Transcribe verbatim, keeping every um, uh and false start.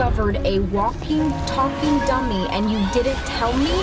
discovered a walking, talking dummy and you didn't tell me?